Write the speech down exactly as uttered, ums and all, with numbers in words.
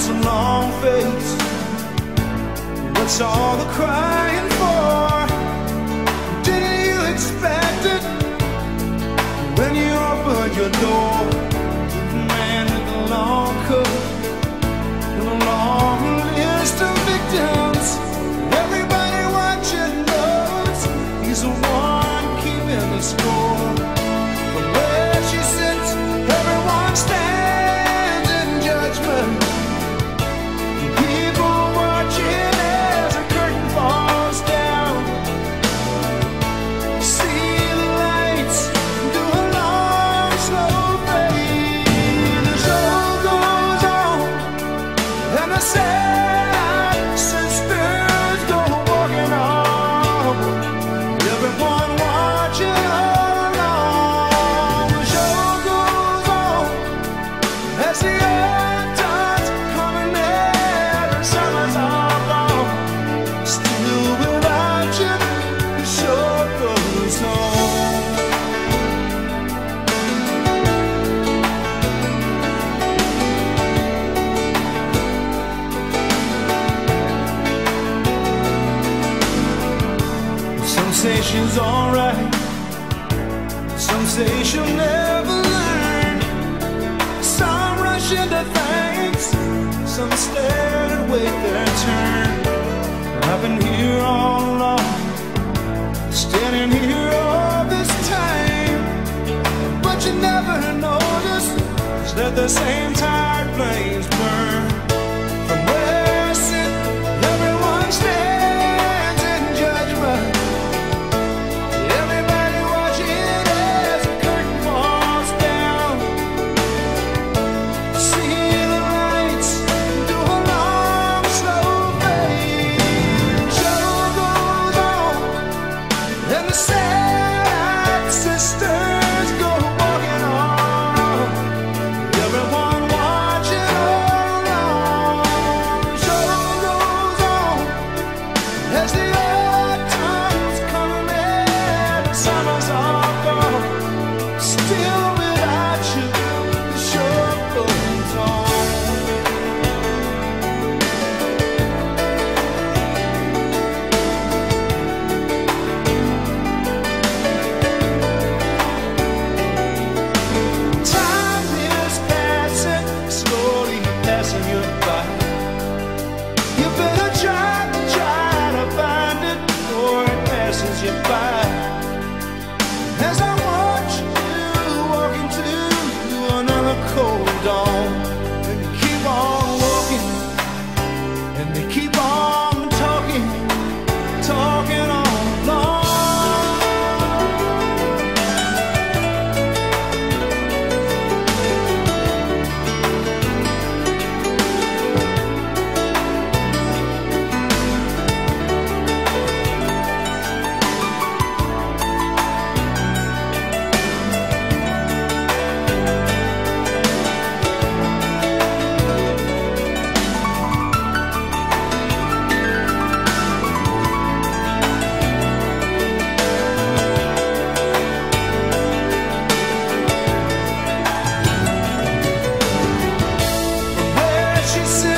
a long face. What's all the crying for? Didn't you expect it when you opened your door? The man with the long coat and a long list of victims. Everybody watching knows he's the one keeping the score. From where she sits, everyone stands in judgment. People watching as a curtain falls down. See the lights do a long, slow fade. The show goes on, and the sad sisters go walking on. Everyone watching all along. The show goes on as the earth turns coming in. The summer's all gone. Still without you, the show goes on. Some say she's alright, some say she'll never learn. Some rush into things, some stand and wait their turn. I've been here all along, standing here all this time, but you never notice that the same tired flames burn. From where I sit, everyone stands in judgment. Everybody watching as the curtain falls down. See the lights do a long, slow fade. Show goes on, and the sad sisters go walking on. Everyone watching all along. Show goes on as the autumn's coming in. The summer's all gone. Still without you, the show goes on. Time is passing, slowly passing you by. You better try, try to find it before it passes you by. As I watch you walk into another cold dawn, and you keep on walking, and they keep on talking, talking all along. Where she sits,